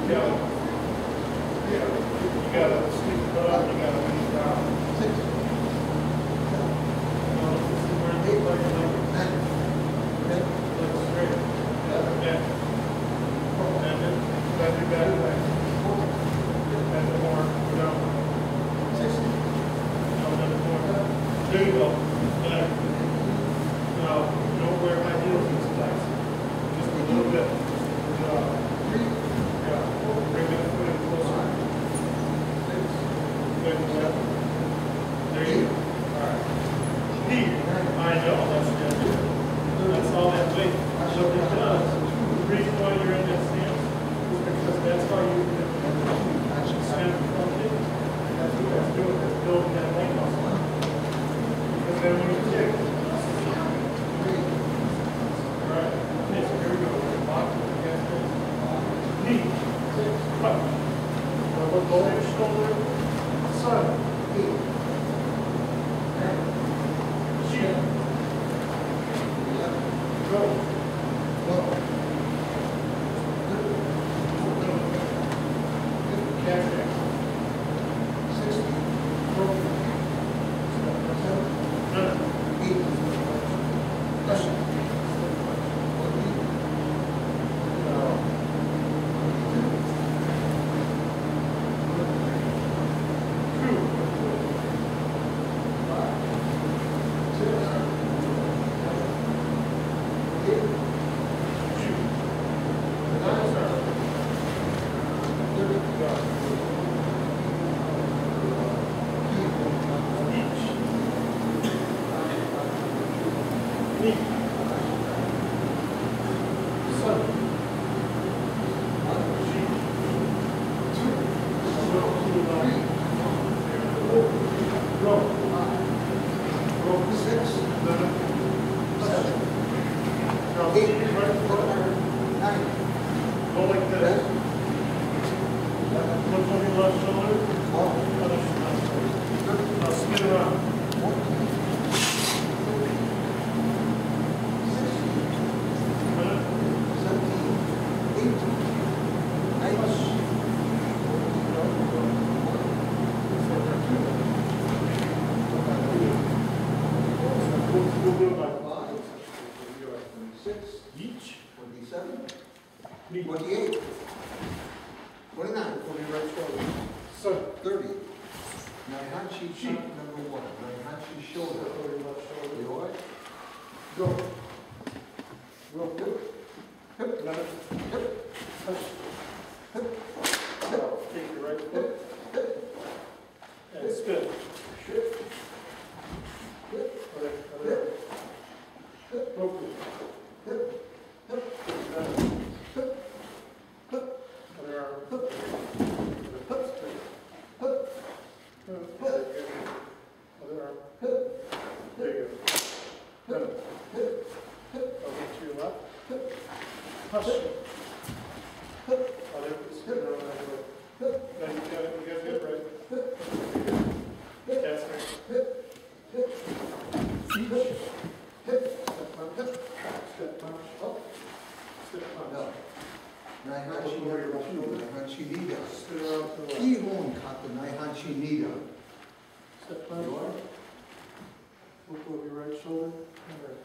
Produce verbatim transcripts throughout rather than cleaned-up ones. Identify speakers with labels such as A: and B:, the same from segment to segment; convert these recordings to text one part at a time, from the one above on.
A: Yeah. Yeah. You got to stick it up, you got to bring it down.
B: Six.
A: No, this is where you like it like
B: Nine. Ten.
A: look straight. Yeah. And then bend your back leg. Bend it more. Down.
B: Sixty.
A: No, bend it more. There you go. Better. Now, don't wear high heels these days. Just a little bit. Uh,
B: Three.
A: yeah. Bring that foot in closer.
B: Six.
A: Good. Yeah. There you go. All right. Knee. I know. That's good. That's all that weight. So it does. The reason why you're in that stance is because that's how you can stand from it. That's what that's doing. That's building that leg muscle. Because then when you kick, all right. Okay, so here we go. Lock against this. Knee. Cut. Now look over your shoulder. Sun.
B: Eight. Ten.
A: Sheet.
B: Eleven.
A: Go.
B: Twelve.
A: Catch it.
B: Sixteen. Seven.
A: None.
B: Eight. Nine. Fourteen.
A: Two.
B: Five. Six. Eight.
A: Shoot.
B: Nine. Thirty.
A: Each. Knee. Sun. Sheet.
B: Two.
A: Go to the line. Row. Row.
B: Six.
A: Seven.
B: Seven.
A: Now,
B: Eight.
A: right foot.
B: Nine.
A: Go like
B: Ten.
A: this.
B: Eleven.
A: Look on your left shoulder.
B: Twelve.
A: Other shoulder.
B: Thirteen.
A: Now spin around.
B: Fourteen. Sixteen.
A: Minute.
B: Seventeen. Eighteen. Nineteen.
A: We'll do it by
B: Five. Twenty-six.
A: each.
B: Twenty-seven.
A: Knee.
B: Twenty-eight. Twenty-nine. Over your right shoulder.
A: Sun.
B: Thirty. Naihanchi cheek number one. Naihanchi shoulder.
A: Over your left shoulder.
B: You all right?
A: Go. Row.
B: Hip. Hip.
A: Minute.
B: Hip.
A: Touch.
B: Hip.
A: Now, take your right foot and spin.
B: Hip. Hip.
A: Other, other. Focus.
B: Hip. Hip.
A: Minute.
B: Hip. Hip.
A: Other arm.
B: Hip.
A: Other spin.
B: Hip.
A: Very good. Other arm.
B: Hip.
A: There you go. Minute.
B: Hip. Hip.
A: Over to your left.
B: Hip.
A: Push.
B: Hip.
A: Other spin around that way.
B: Hip.
A: Now you got it. You got it right.
B: Hip.
A: Cast it.
B: Hip. Hip.
A: Each.
B: Hip.
A: Step punch. Step punch.
B: Up.
A: Step punch.
B: Down. Naihanchi number two. Naihanchi Nida.
A: Spin around to the left.
B: Kihon kata Naihanchi Nida.
A: Step punch.
B: You are?
A: Look over your right shoulder. And right.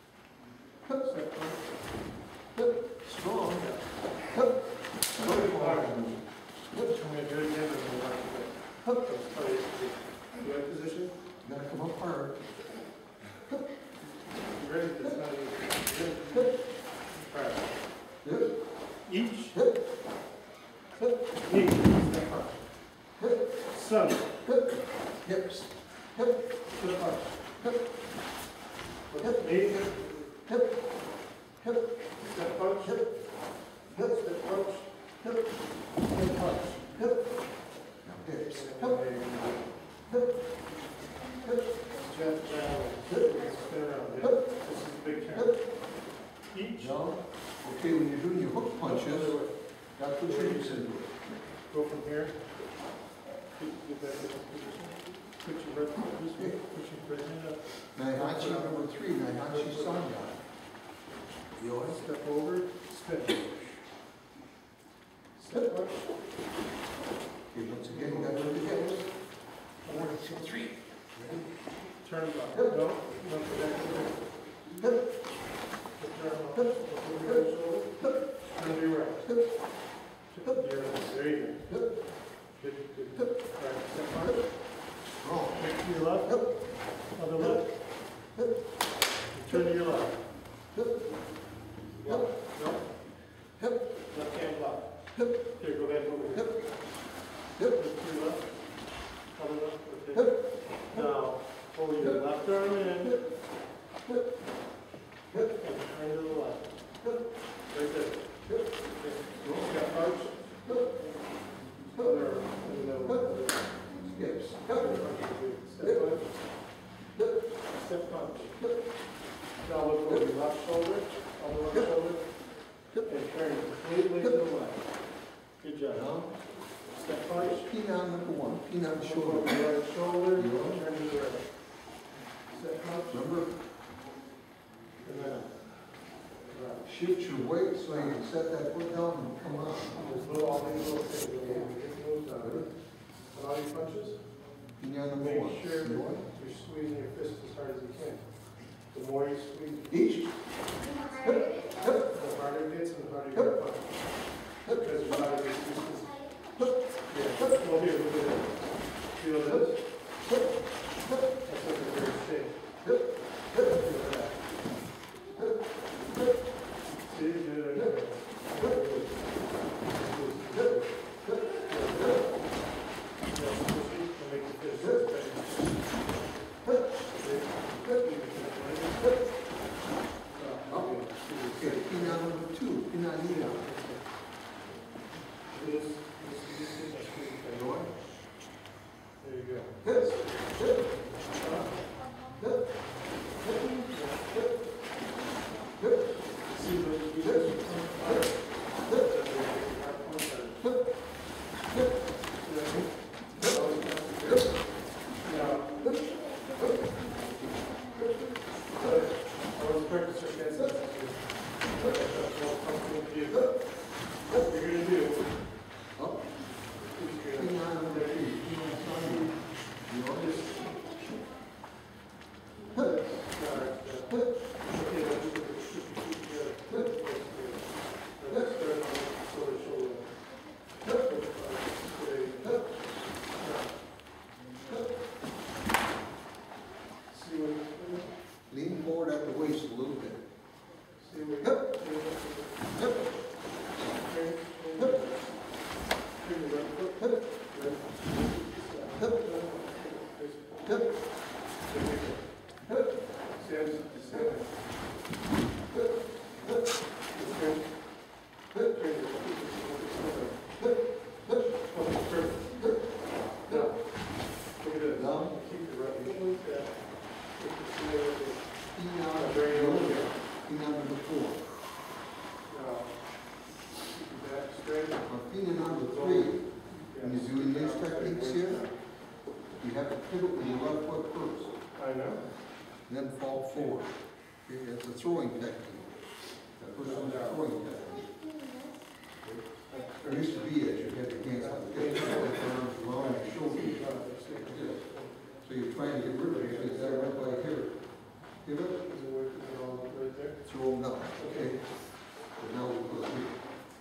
A: Step punch.
B: Hip. Strong. Hip.
A: Very hard.
B: Hip.
A: I'm going to do it again. And we'll have to go.
B: Hip.
A: Let's try it. The right position.
B: You gotta come up hard.
A: You ready? That's not easy. Good.
B: Hip.
A: All right.
B: Hip.
A: Each.
B: Hip. Hip.
A: Knee. Step punch.
B: Hip.
A: Sun.
B: Hip. Hips. Hip.
A: Step punch.
B: Hip.
A: Hip. Knee.
B: Hip. Hip.
A: Step punch.
B: Hip. Hip.
A: Step punch.
B: Hip.
A: Step punch.
B: Hip. Now hips. Hip. Hip. Hip.
A: Jab, jab.
B: Hip.
A: Spin around. Yeah.
B: Hip.
A: This is a big turn.
B: Hip.
A: Each.
B: No. Okay, when you're doing your hook punches,
A: Other way.
B: that's what you're using to do.
A: Go from here. Get get back in this position. Put your right foot this way. Put your right hand up.
B: Naihanchi number three, Naihanchi Sanya. Yours?
A: Step over. Spin. Step punch.
B: Okay, once again, you got to look at hips.
C: One, two, three.
B: Ready?
A: Turn back. No, no, for that.
B: Hip,
A: Turn off. Look over your shoulder. Turn to your right.
B: hip,
A: Your right. There you go.
B: hip,
A: Good, good, good. All right, step punch.
B: wrong.
A: Next to your left.
B: Hip,
A: Other left.
B: hip,
A: Turn to your left.
B: hip,
A: Block. No.
B: hip,
A: Left hand block.
B: hip,
A: Here, go ahead, move it.
B: hip,
A: Look
B: hip,
A: to your left. Other left. Okay.
B: hip,
A: Now, pull your left arm in.
B: hip, hip, hip,
A: And turn to the left.
B: hip,
A: Right there.
B: hip,
A: Okay. You got arch.
B: hip,
A: Other arm. In the middle.
B: hips,
A: Step
B: hip,
A: punch.
B: hip,
A: Step punch.
B: hip,
A: Now look over your left shoulder, other left shoulder, and turn completely to the left. Good job.
B: down.
A: Step punch.
B: Pin on number one, pin on the
A: Look
B: shoulder.
A: over your right shoulder, and turn to the right. Step punch.
B: Remember,
A: And then, right.
B: shift your weight so you can set that foot down and come out.
A: Just little, all these little things, okay? Get those down. And all your punches,
B: Pin on number one.
A: make sure
B: You want
A: you're squeezing your fist as hard as you can. The more you squeeze,
B: it? Each. Hip, hip,
A: the harder it gets and the harder you're gonna punch. Because your body gets used to.
B: hip,
A: Yeah, well, here, look at it. Feel this?
B: hip, hip,
A: That's like a great shape.
B: hip, hip,
A: Feel that.
B: hip, hip,
A: See, you did it.
B: hip, hip, hip, hip, hip.
A: Yeah, push it and make the fist
B: Hip.
A: better.
B: Hip,
A: See?
B: hip,
A: You can feel it.
B: hip.
A: Uh, okay.
B: Okay, pin on number two, pin on knee down.
A: This, this, this is a squeeze thing.
B: You want
A: There you go.
B: Hip, hip,
A: Uh,
B: hip, hip, hip, hip,
A: See, but you guys are on fire.
B: hip,
A: That's a very big hard point there.
B: hip, hip,
A: See what I mean?
B: hip,
A: Always have to go.
B: hip,
A: Now,
B: hip, hip,
A: uh, always practice your hands. That's all comfortable to you. What you're gonna do
B: up.
A: is you're
B: Pin
A: gonna
B: on number three, pin on side. You want
A: just
B: this?
A: start,
B: Hip,
A: uh,
B: hip,
A: okay, let's put the shoot your feet together.
B: hip,
A: Let's start on the shoulder, shoulder.
B: hip,
A: There you go.
B: hip,
A: Now,
B: hip.
A: see what you're doing?
B: Lean forward at the waist a little bit.
A: See what
B: Hip,
A: you're doing?
B: hip,
A: Turn, turn,
B: hip,
A: turn your right foot.
B: hip,
A: Right.
B: hip, hip, hip,
A: Stand, stand.
B: hip, hip,
A: Turn,
B: hip,
A: turn your feet.
B: hip, hip,
A: Okay, perfect. Now, look at this.
B: Down.
A: Keep it right, just like that. Keep it straight like this.
B: pin
A: Now,
B: on,
A: very low here.
B: pin on number four.
A: Now, keep your back straight.
B: Now, pin on number three, when
A: Yes.
B: you're doing these techniques here, you have to pivot with your left foot first,
A: I know.
B: then fall forward. Okay, it's a throwing technique. That first one's a throwing technique. It used to be that you had your hands like this, your arms around your shoulders. So you're trying to get rid of it, so you got right by here. Pivot,
A: Is it working at all right there?
B: throw them down, okay? So now we'll go here.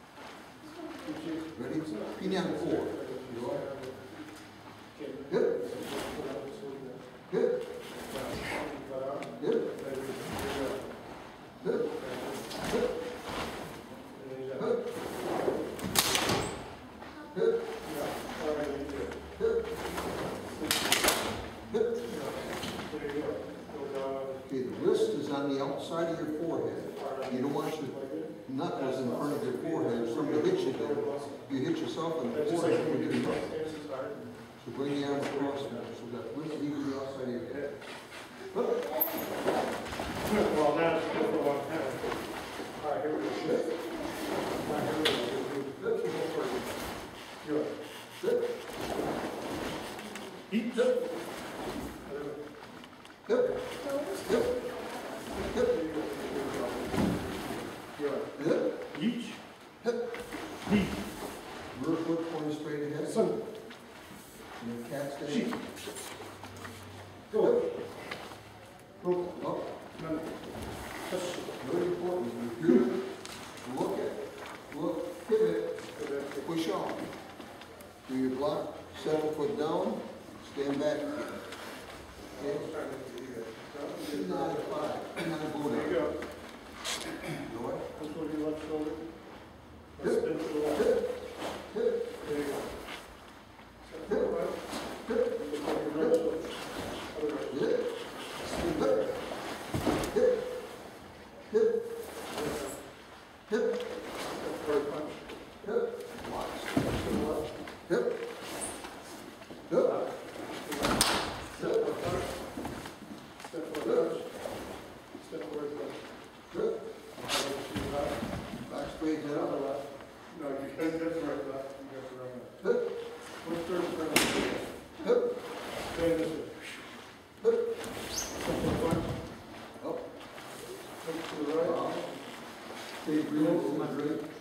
B: Ready? Pin on four. You are?
A: Okay.
B: Hip, hip, hip, hip, hip, hip, hip, hip, hip. Okay, the wrist is on the outside of your forehead. You don't want your knuckles in front of your forehead. If somebody hits you there, you hit yourself in the forehead when you get hit. So bring the arm across now, so that wrist is even the outside of your head. Hup.
A: Well, now it's good for one hand. All right, here we go. All right, here we go. Let's go for it. Good.
B: Hip,
A: Eat.
B: hip, hip, hip, hip,
A: Good.
B: hip,
A: Each.
B: hip,
A: Deep.
B: foot pointed straight ahead.
D: Son,
B: And the cat stays.
D: sheep. Go.
B: Go, up.
D: None. Touch.
B: Very important. If you look at, look, pivot, push off. Do your block, seven foot down, stand back. Okay? Nine, five, nine, Buddha.
D: There you go.
B: You know what?
D: Push over your left shoulder.
B: Hip.
D: Spin to the left.
B: Hip, hip,
D: There you go. Step
B: hip,
D: forward.
B: hip,
D: Look over your right shoulder. Other right.
B: hip,
D: Spin there.
B: hip, hip, hip,
D: Step forward punch.
B: hip,
D: To the left.
B: hip, hip,
D: Step forward punch. Step forward punch. Step forward punch.
B: hip,
D: To the left.
B: back straight
D: To the
B: down,
D: left. No, you can't get the right left. You got the wrong left.
B: hip,
D: Push third turn.
B: hip,
D: Stay this way.
B: hip,
D: Step forward punch.
B: up,
D: Look to the right.
B: stay breathing, breathe.